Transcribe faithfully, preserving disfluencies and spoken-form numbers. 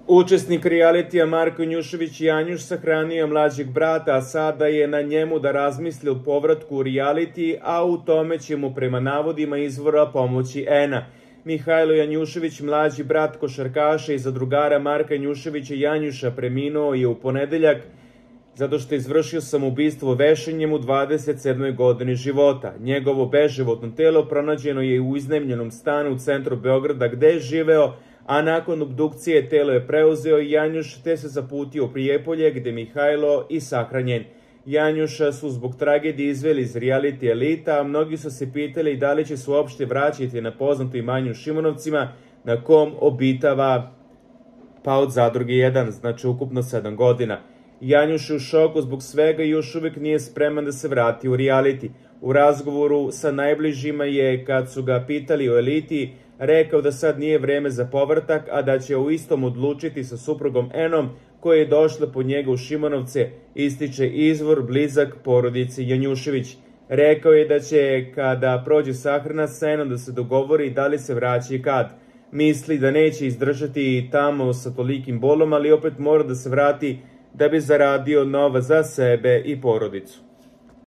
Učesnik realitija Marko Janjušević Janjuš sahranio je mlađeg brata, a sada je na njemu da razmisli o povratku u reality, a u tome će mu prema navodima izvora pomoći Ena. Mihajlo Janjušević, mlađi brat košarkaša i zadrugara Marka Janjuševića Janjuša, preminuo je u ponedeljak zato što je izvršio samoubistvo vešanjem u dvadeset sedmoj godini života. Njegovo beživotno telo pronađeno je u iznajmljenom stanu u centru Beograda gde je živeo, a nakon obdukcije telo je preuzeo Janjuš te se zaputio u Prijepolje gde Mihajlo i sahranjen. Janjuša su zbog tragedije izveli iz reality elita, a mnogi su se pitali da li će se uopšte vraćati na poznato imanje u Šimunovcima na kom obitava pa od Zadruge jedan, znači ukupno sedam godina. Janjuš je u šoku zbog svega i još uvijek nije spreman da se vrati u reality. U razgovoru sa najbližima je, kad su ga pitali o eliti, rekao da sad nije vreme za povratak, a da će u istom odlučiti sa suprugom Enom, koja je došla po njega u Šimunovce, ističe izvor blizak porodici Janjušević. Rekao je da će, kada prođe sahrana sa Enom, da se dogovori da li se vraća i kad. Misli da neće izdržati tamo sa tolikim bolom, ali opet mora da se vrati da bi zaradio novac za sebe i porodicu.